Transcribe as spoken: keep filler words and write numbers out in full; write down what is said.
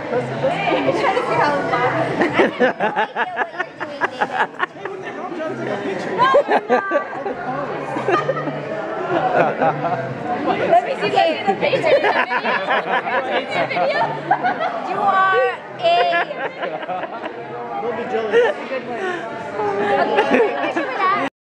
I'm trying to see how long. Let me see the picture. You are a... Don't be jealous. Okay.